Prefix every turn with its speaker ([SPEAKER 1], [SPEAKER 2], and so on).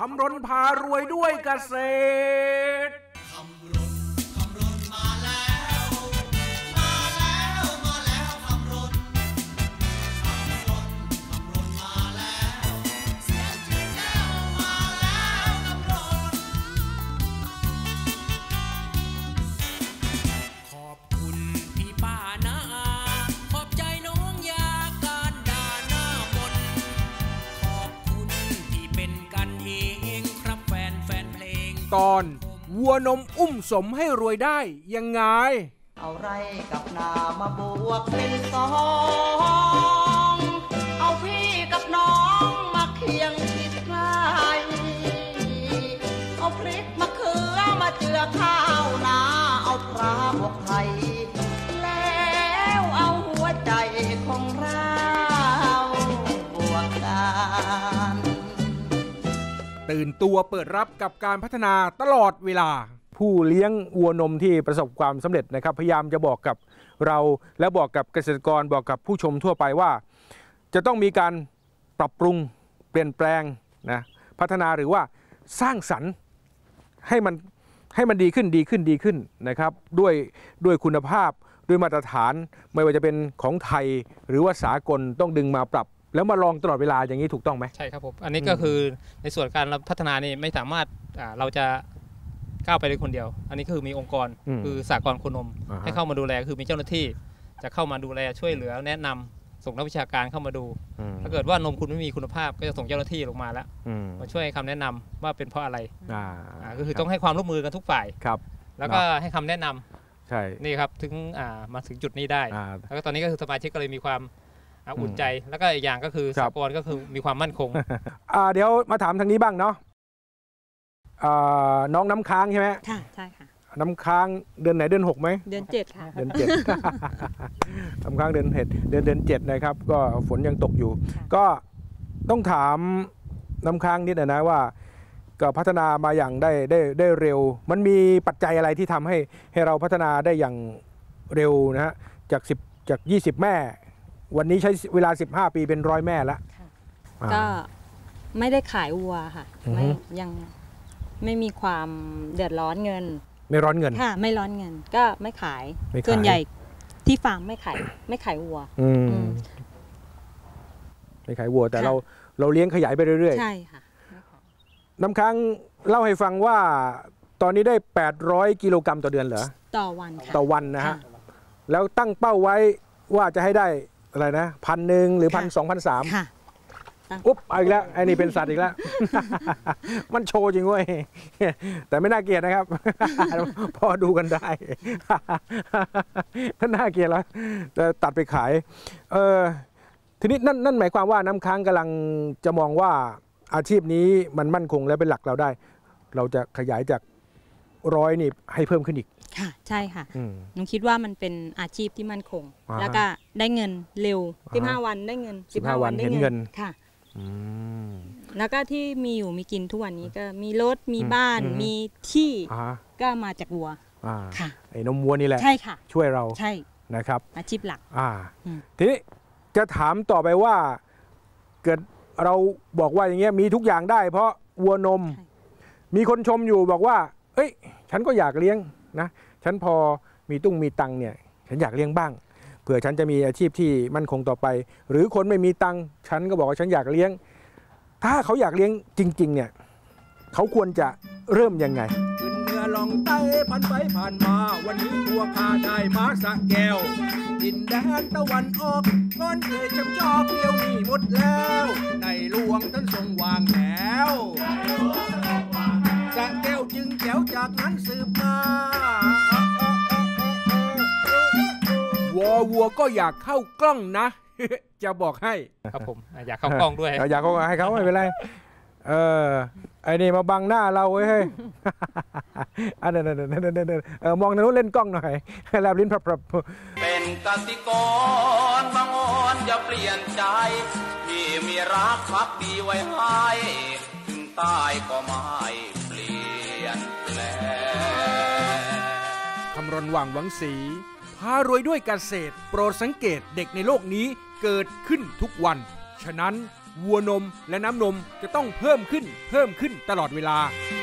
[SPEAKER 1] ำรณพารวยด้วยเกษตรตอนวัวนมอุ้มสมให้รวยได้ยังไง
[SPEAKER 2] เอาไรกับนามาบวกเป็นสองเอาพี่กับน้องมาเคียงติดใกล้เอาพริกมะเขือมาเจือข้าวนาเอาปลาบวกไทยแล้วเอาหัวใจของเราบวกกัน
[SPEAKER 1] ตื่นตัวเปิดรับกับการพัฒนาตลอดเวลาผู้เลี้ยงวัวนมที่ประสบความสำเร็จนะครับพยายามจะบอกกับเราและบอกกับเกษตรกรบอกกับผู้ชมทั่วไปว่าจะต้องมีการปรับปรุงเปลี่ยนแปลงนะพัฒนาหรือว่าสร้างสรรค์ให้มันดีขึ้นนะครับด้วยคุณภาพด้วยมาตรฐานไม่ว่าจะเป็นของไทยหรือว่าสากลต้องดึงมาปรับแล้วมาลองตลอดเวลาอย่างนี้ถูกต้องไหม
[SPEAKER 3] ใช่ครับผมอันนี้ก็คือในส่วนการพัฒนานี่ไม่สามารถเราจะก้าวไปได้คนเดียวอันนี้คือมีองค์กรคือสหกรณ์โคนมให้เข้ามาดูแลคือมีเจ้าหน้าที่จะเข้ามาดูแลช่วยเหลือแนะนำส่งนักวิชาการเข้ามาดูถ้าเกิดว่านมคุณไม่มีคุณภาพก็จะส่งเจ้าหน้าที่ลงมาแล้วมาช่วยคำแนะนำว่าเป็นเพราะอะไรก็คือต้องให้ความร่วมมือกันทุกฝ่ายแล้วก็ให้คำแนะนำใช่นี่ครับถึงมาถึงจุดนี้ได้แล้วก็ตอนนี้ก็คือสมาชิกก็เลยมีความอุ่นใจแล้วก็อีกอย่างก็คือสหกรณ์ก็คือมีความมั่นคง
[SPEAKER 1] เดี๋ยวมาถามทางนี้บ้างเนาะน้องน้ำค้างใช่ไหม
[SPEAKER 4] ค่ะใช่ค่ะ
[SPEAKER 1] น้ำค้างเดือนไหนเดือน6ไหม
[SPEAKER 4] เดือน7ค่ะ
[SPEAKER 1] เดือน7 น้ำค้างเดือน7นะครับก็ฝนยังตกอยู่ก็ต้องถามน้ำค้างนิดนะว่าก็พัฒนามาอย่างได้เร็วมันมีปัจจัยอะไรที่ทำให้เราพัฒนาได้อย่างเร็วนะฮะจาก20 แม่วันนี้ใช้เวลา15 ปีเป็น100 แม่แล้ว
[SPEAKER 4] ก็ไม่ได้ขายวัวค่ะยังไม่มีความเดือดร้อนเงิน
[SPEAKER 1] ไม่ร้อนเงิน
[SPEAKER 4] ค่ะไม่ร้อนเงินก็ไม่ขายส่วนใหญ่ที่ฟาร์มไม่ขายวัว
[SPEAKER 1] ไม่ขายวัวแต่เราเลี้ยงขยายไปเรื่อย
[SPEAKER 4] ๆใช่ค่ะ
[SPEAKER 1] น้ำค้างเล่าให้ฟังว่าตอนนี้ได้800 กิโลกรัมต่อเดือนเหรอ
[SPEAKER 4] ต่อวันค่ะ
[SPEAKER 1] ต่อวันนะฮะแล้วตั้งเป้าไว้ว่าจะให้ได้อะไรนะ1,000หรือ1,200 1,300ค่ะอุ๊บอีกแล้วไอ้นี่เป็นสัตว์อีกแล้วมันโชว์จริงเว้ยแต่ไม่น่าเกลียดนะครับพอดูกันได้ถ้าน่าเกลียดแล้วจะตัดไปขายทีนี้นั่นหมายความว่าน้ำค้างกำลังจะมองว่าอาชีพนี้มันมั่นคงและเป็นหลักเราได้เราจะขยายจาก100นี่ให้เพิ่มขึ้นอีก
[SPEAKER 4] ค่ะใช่ค่ะหนูคิดว่ามันเป็นอาชีพที่มั่นคงแล้วก็ได้เงินเร็ว15 วันได้เงิน15 วันได้เงินค่ะแล้วก็ที่มีอยู่มีกินทุกวันนี้ก็มีรถมีบ้านมีที่ก็มาจากวัว
[SPEAKER 1] ค่ะไอ้นมวัวนี่แหละ
[SPEAKER 4] ใช่ค่ะ
[SPEAKER 1] ช่วยเรา
[SPEAKER 4] ใช่
[SPEAKER 1] นะครับ
[SPEAKER 4] อาชีพหลัก
[SPEAKER 1] ทีนี้จะถามต่อไปว่าเกิดเราบอกว่าอย่างเงี้ยมีทุกอย่างได้เพราะวัวนมมีคนชมอยู่บอกว่าเอ้ยฉันก็อยากเลี้ยงนะฉันพอมีตุ้งมีตังเนี่ยฉันอยากเลี้ยงบ้างเผื่อฉันจะมีอาชีพที่มั่นคงต่อไปหรือคนไม่มีตังฉันก็บอกว่าฉันอยากเลี้ยงถ้าเขาอยากเลี้ยงจริงๆเนี่ยเขาควรจะเริ่มยังไงขึ้นเรือล่องใต้ผ่านไปผ่านมาวันนี้ตัวข้าได้มาสะแก้วดินแดนตะวันออกก้อนเคยจำจอกเดียวมีหมดแล้วในหลวงท่านทรงวางแล้วสะแก้วจึงแจ๋วจากนั้นสืบมาวัวก็อยากเข้ากล้องนะ จะบอกให้
[SPEAKER 3] ครับผมอยากเข้ากล้องด้วย
[SPEAKER 1] อยากเข้าให้เขาไม่เป็นไรไอ้นี่มาบังหน้าเราเว้ยเฮ้ยอันนั้นมองทางโน้นเล่นกล้องหน่อยแลบลิ้นพรับ
[SPEAKER 2] เป็นกสิกรบางอ่อนจะเปลี่ยนใจที่มีรักพักดีไว้ให้ถึงตายก็ไม่เปลี่ยนแปลง
[SPEAKER 1] คำรณว่างหวังศรีพารวยด้วยเกษตรโปรดสังเกตเด็กในโลกนี้เกิดขึ้นทุกวันฉะนั้นวัวนมและน้ำนมจะต้องเพิ่มขึ้นตลอดเวลา